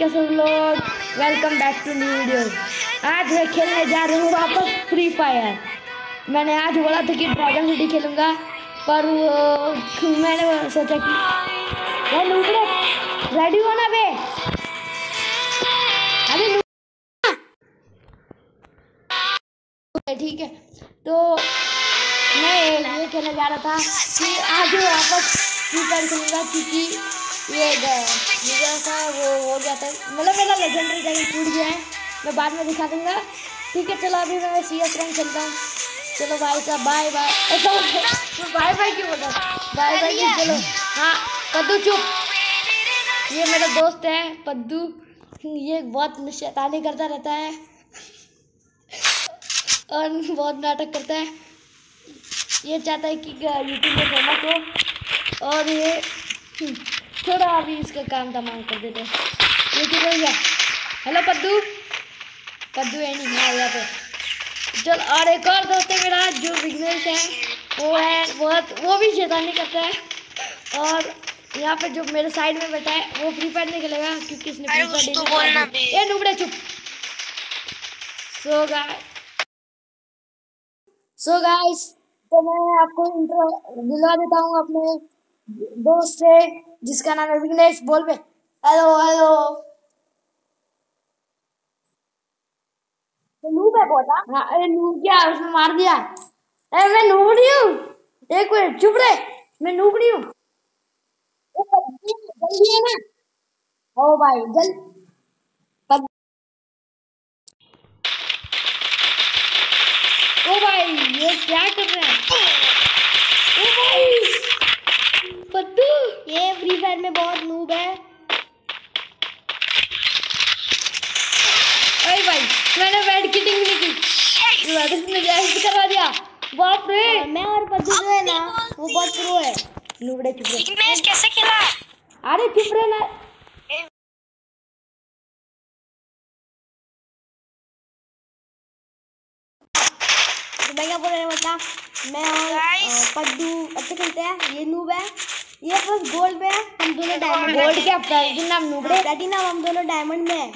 सब लोग, welcome back to new video. आज मैं खेलने जा रहा हूँ वापस फ्री फायर। मैंने आज बोला था कि ड्रैगन सिटी खेलूँगा, पर मैंने सोचा कि रेडी हो ना बे। अभी ठीक है, तो मैं ये कहने जा रहा था कि आज वापस फ्री फायर खेलूँगा, क्योंकि ये जैसा वो हो गया था, मतलब मेरा लेजेंडरी रैंक टूट गया है। मैं बाद में दिखा दूंगा, ठीक है। चलो अभी मैं CS रैंक खेलता हूँ। चलो भाई साहब, बाय बाय। ऐसा बाय बाय क्यों बोल रहा हूँ, बाय बाय क्यों। चलो हाँ पद्दू चुप, ये मेरा दोस्त है पद्दू। ये बहुत शैतानी करता रहता है और बहुत नाटक करता है। ये चाहता है कि यूट्यूब में फेमस हो, और ये थोड़ा अभी इसका काम तमाम कर देते हैं। ये क्यों हो गया। हेलो पद्दू, पद्दू है नहीं है यहाँ पे। चल, और एक और दोस्त है मेरा जो बिजनेस है, वो है बहुत, वो भी शैतानी करता है। और यहाँ पे जो मेरे साइड में बैठा है वो फ्री फायर नहीं खेलेगा, क्योंकि इसने ये नुबड़े चुप। सो गाइस, तो मैं आपको इंट्रो दिलवा देता हूँ अपने दोस्त से, जिसका नाम है विघ्नेश। बोल पे हेलो हेलो। तो नूब है बोला। हाँ, अरे नूब क्या, उसने मार दिया। अरे मैं नूबड़ी हूँ, एक मिनट चुप रहे, मैं नूबड़ी हूँ। जल्दी है ना, ओ भाई जल। ओ भाई ये क्या कर रहे हैं। ओ भाई पद्दू, ये फ्री फायर में बहुत नूब है। अरे भाई मैंने वेट किटिंग नहीं की, ने जैसे करवा दिया। बाप रे, मैं और पद्दू जो है ना वो बहुत प्रो है। नूबड़े चुप रहे। मैच कैसे खेला। अरे चुप रहे ना। मैं क्या बोल रहा बता, मैं और पद्दू अच्छे खेलते हैं। ये नूब है, ये बस गोल्ड में है, हम दोनों डायमंड। गोल्ड क्या प्लैटिनम, नूबड़े प्लैटिनम, हम दोनों डायमंड में है।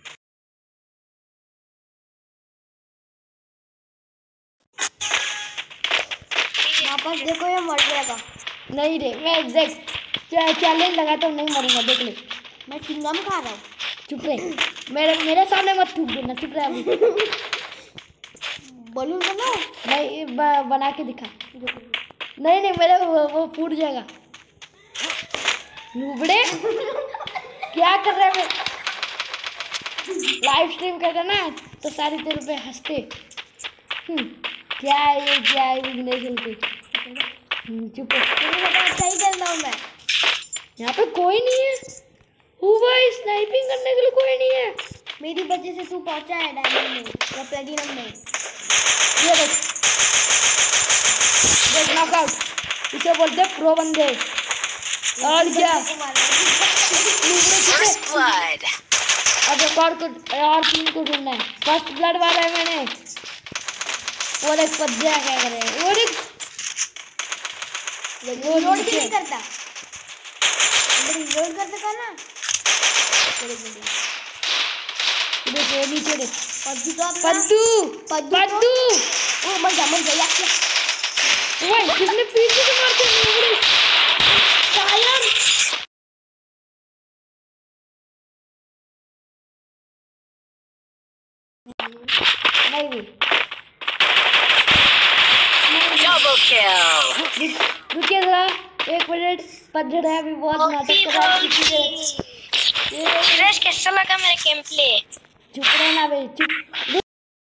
वापस देखो ये मर जाएगा। नहीं रे, मैं एग्जैक्ट चैलेंज लगाता हूँ, नहीं मरूंगा, देख ले। मैं चिंगम खा रहा हूँ। चुप रहे, मेरे सामने मत थूक देना, चुप रहे। अभी बलून बनाओ, नहीं बना के दिखा। नहीं नहीं, मेरे वो फूट जाएगा। नूबड़े क्या कर रहे हैं। लाइव स्ट्रीम करता ना तो सारे तेरे पे हंसते। क्या है ये, क्या है विघ्नेश खेलते। चुप सही कर रहा हूँ मैं। यहाँ पे कोई नहीं है। ओ भाई, स्नाइपिंग करने के लिए कोई नहीं है। मेरी वजह से तू पहुंचा है डायमंड में या प्लैटिनम में। ये देख, देख नॉकआउट, इसे बोलते हैं प्रो बंदे। और क्या, अब एक और 3 को ढूंढना है। फर्स्ट ब्लड वाला है मैंने। और एक पद्या क्या करे, और एक लोड नहीं करता, लोड करता था ना। देखो नीचे देख, पद्दू पद्दू ओ मर गया। ओए किसने पीछे से मारते हैं शायर। नहीं डबल किल। रुकिए जरा, 1 मिनट। पद्दू है अभी बहुत नाटक कर रहा है। फ्रेश कैसा लगा मेरा गेम प्ले। चुप रहना बे, चुप।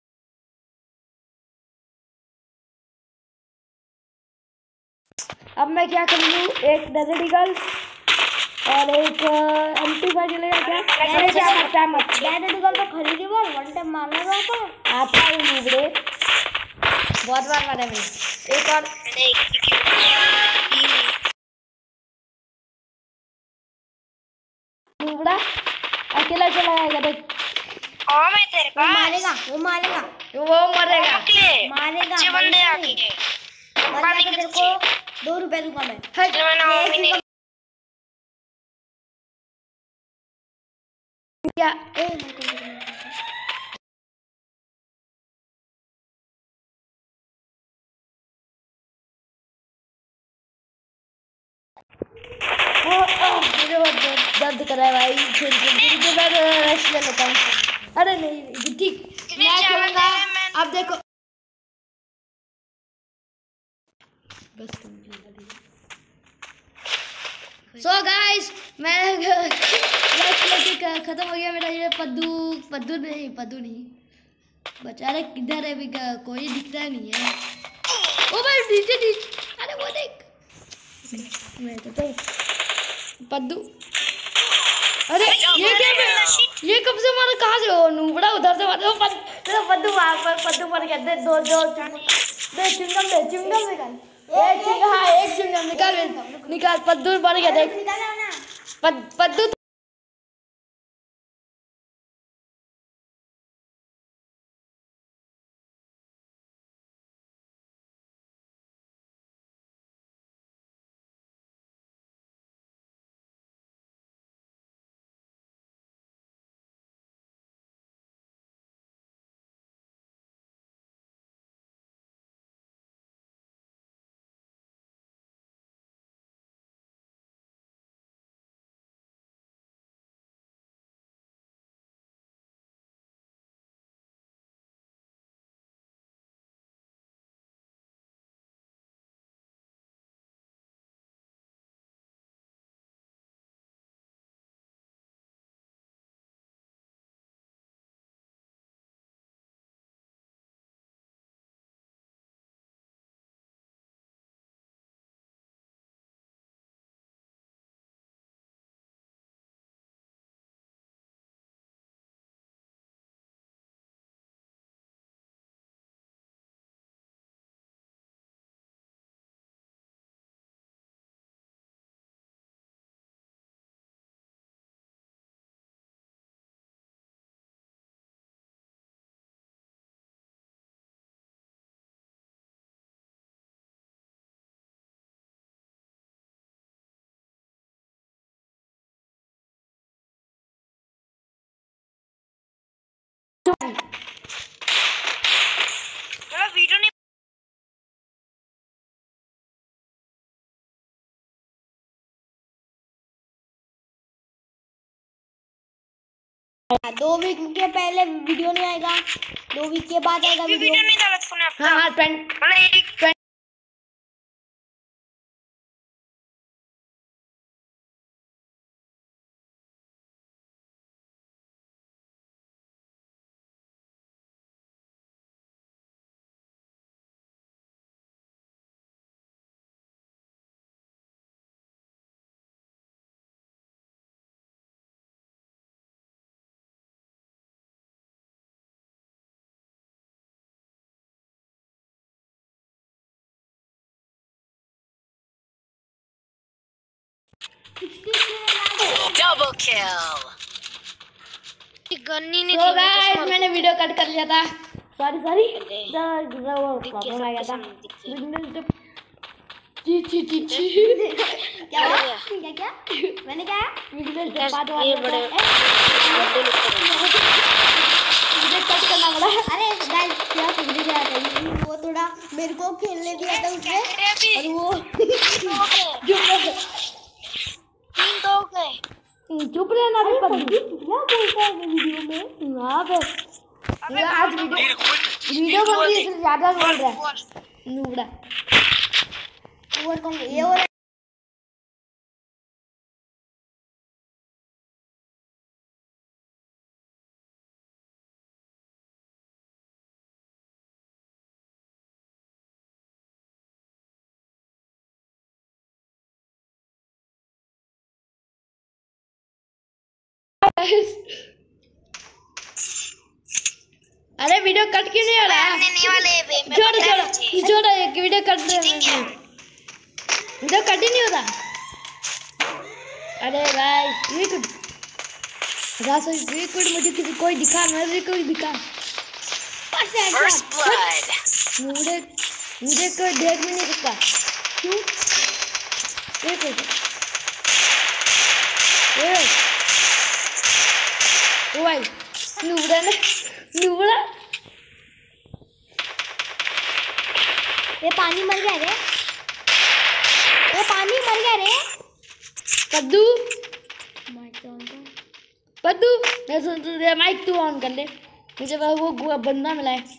अब मैं क्या करूँ, एक डेजर्ट ईगल और एक MP5 चलेगा क्या। अरे क्या मत मत, डेजर्ट ईगल तो खरीदी बार वन टाइम मारना रहा था। आता है नूबड़े, बहुत बार मारा मैंने। एक और नूबड़ा अकेला चला जाएगा। देख मैं तेरे पास मारेगा, वो मरेगा, मारेगा बंदे आके। तेरे को 2 रुपए दूंगा मैं। क्या मुझे बहुत दर्द कर रहा है भाई, खेल के मैं रेस्ट ले लेता हूँ। अरे नहीं ठीक, मैं खेलूंगा। अब देखो बस सो गाइस, मैं खत्म हो गया मेरा ये पद्दू नहीं बचा रहे, किधर है अभी कोई दिखता नहीं है। ओ भाई नीचे, अरे वो देख मैं तो पद्दू। अरे ये क्या है, ये कब से मारा, कहाँ से हो नूबड़ा, उधर से मारा पद्दू वहाँ पर, पद्दू मर गया। दे दो चिंगम निकाल, एक चिंगम निकाल, पद्दू मर गया देख, पद्दू वीडियो नहीं। दो वीक के पहले वीडियो नहीं आएगा, 2 वीक के बाद आएगा वीडियो नहीं डाला तूने अपना। हाँ 20 डबल किल। गन्नी नहीं तो गाइस मैंने वीडियो कट कर लिया था, सॉरी वो प्रॉब्लम आ गया था। क्या मैंने क्या ये बड़े मुझे कट करना पड़ा। अरे गाइस क्या समझ गया था, वो थोड़ा मेरे को खेलने दिया था उसने, और वो चुप रहना रे पद्दू, क्या बोलता है वीडियो में वहाँ पे। आज वीडियो बन रही है इसलिए ज्यादा बोल रहा है नूबड़ा। और कौन ये और अरे वीडियो कट क्यों नहीं हो रहा है? छोड़ो एक वीडियो कट वीडियो कट ही नहीं होता। अरे भाई मुझे किसी कोई दिखा, मुझे कोई दिखा। मुझे कोई देख भी नहीं सकता। क्यों? नुबड़ा ने नुबड़ा ये पानी मर गया रे, ये पानी मर गया रे। पद्दू माइक ऑन कर। पद्दू मैं सुन तुझे माइक तू ऑन कर ले, मुझे वो बंदा मिला है।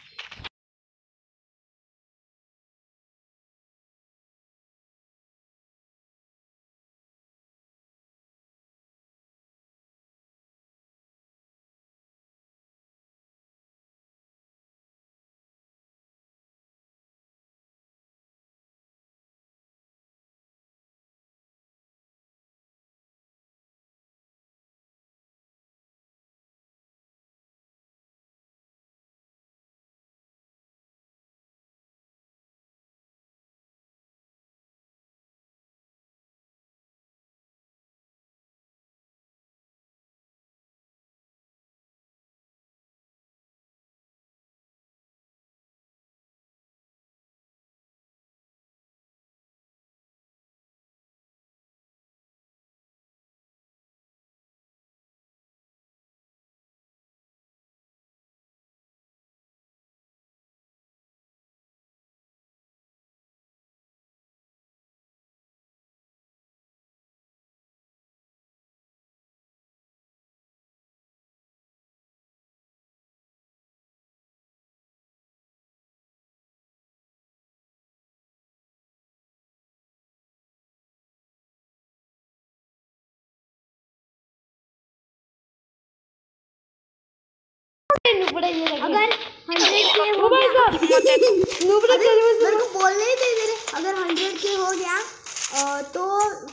नुबड़ा ये अगर 100 के हो भाई गया, साहब नुबड़ा मेरे को बोलने ही दे दे रहे। अगर 100 के हो गया तो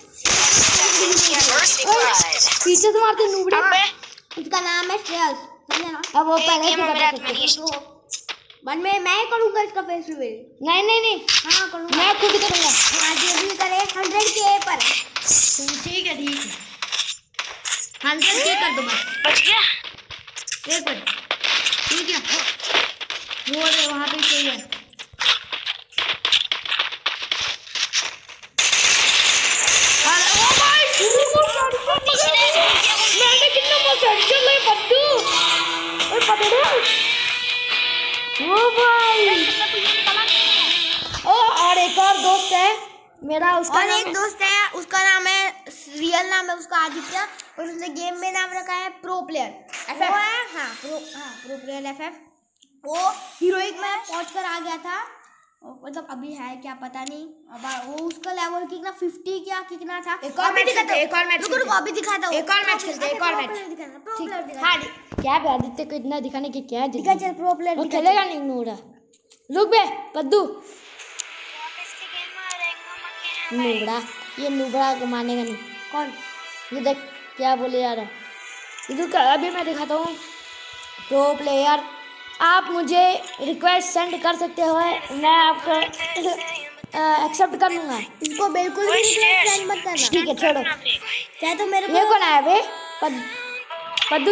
पीछे से मारते नुबड़ा। उसका नाम है श्रेयस, समझे ना। अब वो पहले से बता सकते हैं। बाद में मैं करूँगा इसका फेस रिवील। नहीं नहीं नहीं हाँ करूँगा, मैं खुद करूँगा। आज ये भी करे 100 के पर। ठीक है 100 के कर दो बस। बच गया। एक मिनट ठीक है, वो वहाँ पे सही है। मैंने कितना पोटेंशियल है पद्दू, ओए पकड़ो ओ भाई। ओ और एक और दोस्त है मेरा, उसका और नाम एक दोस्त है, उसका नाम है, रियल नाम है उसका आदित्य, और उसने गेम में नाम रखा है प्रो प्लेयर FF। वो है हाँ प्रो प्लेयर FF। वो हीरोइक में पहुंच कर आ गया था, मतलब अभी है क्या पता नहीं। अब वो उसका लेवल कितना 50 क्या कितना था। एक और मैच खेलते हैं, एक और मैच रुको अभी दिखाता हूँ। एक और मैच खेलते हैं, एक और मैच। प्रो प्लेयर ठीक दिखा। हाँ क्या बे आदित्य को इतना दिखाने की क्या दिखा चल प्रो प्लेयर वो खेलेगा नहीं नूरा। रुक बे पद्दू, नूबड़ा ये नूबड़ा को मानेगा नहीं। कौन ये देख क्या बोले जा रहा है। रुक अभी मैं दिखाता हूँ। प्रो प्लेयर आप मुझे रिक्वेस्ट सेंड कर सकते हो, मैं आपको एक्सेप्ट कर लूँगा। इसको बिल्कुल भी रिक्वेस्ट सेंड मत करना। ठीक है छोड़ो। चाहे तो मेरे ये को कौन आया बे पद्दू।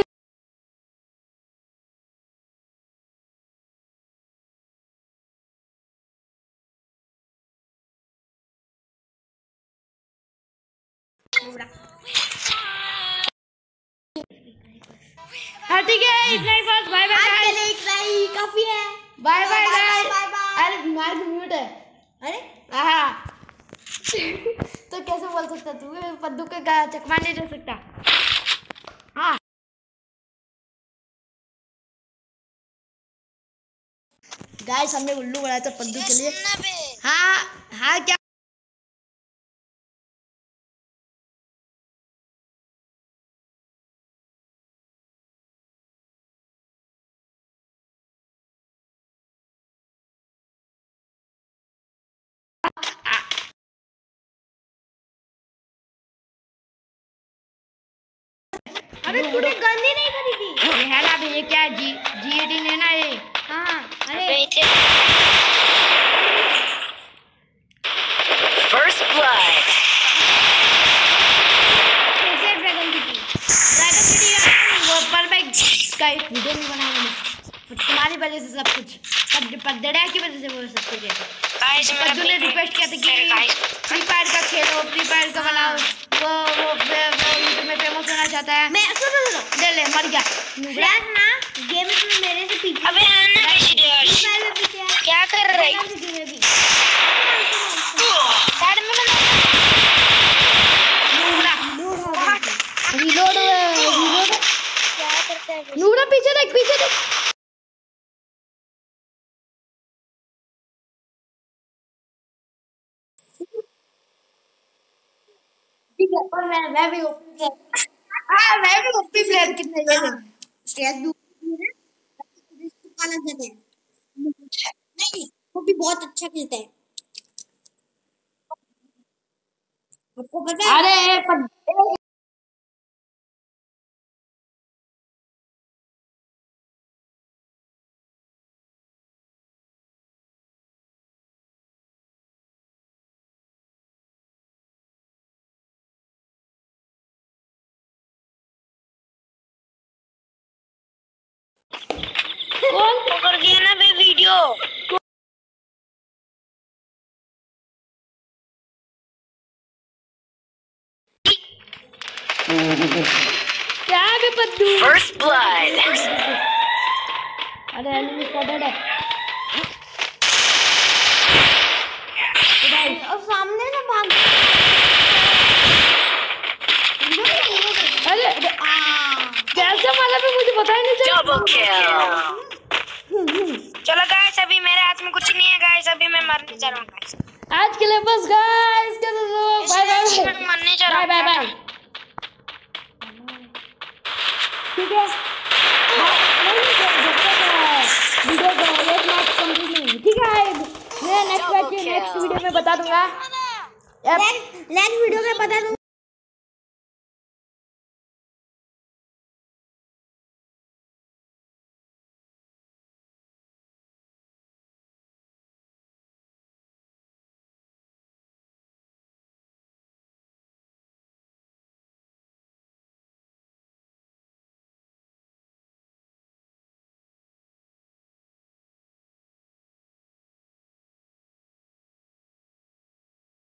हाँ ठीक है इतना ही बस। बाय बाय आज के लिए इतना ही काफी है। Bye bye bye guys. Bye. अरे माइक म्यूट है। अरे हाँ तो कैसे बोल सकता तू, पद्दू के चकमा नहीं दे सकता। हाँ गाइस हमने उल्लू बनाया था पद्दू के लिए। हाँ हाँ क्या अरे तूने गन ही नहीं खरीदी। ये है ना अभी, ये क्या है G18 है ना ये। हाँ अरे First blood. कैसे ड्रैगन सिटी वो पर मैं इसका एक वीडियो नहीं बनाया मैंने, तुम्हारी वजह से सब कुछ, पद्दड़ा की वजह से वो सब कुछ है। Guys, पद्दू ने रिक्वेस्ट किया था कि फ्री फायर का खेलो, फ्री फायर का बनाओ, वो यूट्यूब में फेमस होना चाहता है। मैं सुनो ले ले मर गया। फ्रेंड्स ना गेम में मेरे से पीछे अबे आना श्रेयस, पीछे है। क्या कर रही? साइड में रिलोड क्या करता है? नूरा पीछे देख, पीछे देख। ठीक है, और मैं भी ओपी प्लेयर। हाँ, मैं भी ओपी प्लेयर कितने जगह स्ट्रेस भी है, अलग जगह नहीं, वो भी बहुत अच्छा खेलता है। आपको पता है? अरे पर कौन पकड़ गया ना वे वीडियो? क्या बे पद्दू? First blood. अरे एनिमी स्पॉटेड है। और सामने ना भाग। अरे कैसे मारा भी मुझे पता ही नहीं चला। Double kill. चलो गाइस, अभी मेरे हाथ में कुछ नहीं है गाइस, अभी मैं मरने जा रहा हूँ गाइस। आज के लिए बस गाइस, बाय बाय, मैं मरने जा रहा बाय हूँ। Bye bye. ठीक है, वीडियो को एक मैच कंप्लीट नहीं हुई, ठीक है। मैं नेक्स्ट वीडियो में बता दूंगा। नेक्स्ट वीडियो में बता दूंगा।